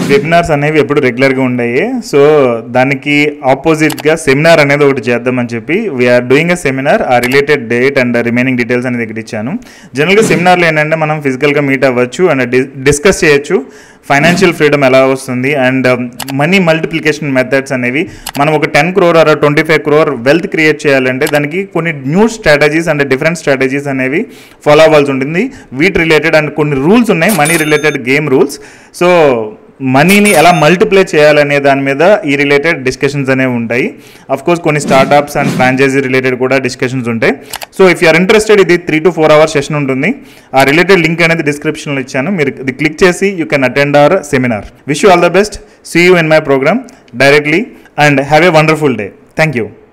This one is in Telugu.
వెబినార్స్ అనేవి ఎప్పుడు రెగ్యులర్గా ఉండేవి. సో దానికి ఆపోజిట్గా సెమినార్ అనేది ఒకటి చేద్దామని చెప్పి వీఆర్ డూయింగ్ ఎ సెమినార్. ఆ related date and remaining details అనేది ఇక్కడ ఇచ్చాను. జనరల్గా సెమినార్లో ఏంటంటే మనం ఫిజికల్గా మీట్ అవ్వచ్చు అండ్ డిస్కస్ చేయొచ్చు ఫైనాన్షియల్ ఫ్రీడమ్ ఎలా వస్తుంది అండ్ మనీ మల్టిప్లికేషన్ మెథడ్స్ అనేవి. మనం ఒక 10 crore or 25 crore wealth create చేయాలంటే దానికి కొన్ని new strategies and different strategies అనేవి ఫాలో అవ్వాల్సి ఉంటుంది. వీటి రిలేటెడ్ అండ్ కొన్ని రూల్స్ ఉన్నాయి, money related game rules. So మనీని ఎలా మల్టిప్లై చేయాలనే దాని మీద ఈ రిలేటెడ్ డిస్కషన్స్ అనేవి ఉంటాయి. అఫ్కోర్స్ కొన్ని స్టార్టప్స్ అండ్ ఫ్రాంచైజీ రిలేటెడ్ కూడా డిస్కషన్స్ ఉంటాయి. సో ఇఫ్ యూఆర్ ఇంట్రెస్టెడ్, ఇది 3 to 4 hours సెషన్ ఉంటుంది. ఆ రిలేటెడ్ లింక్ అనేది డిస్క్రిప్షన్లో ఇచ్చాను. మీరు ఇది క్లిక్ చేసి you can attend our seminar. Wish you all the best. See you in my program directly and have a wonderful day. Thank you.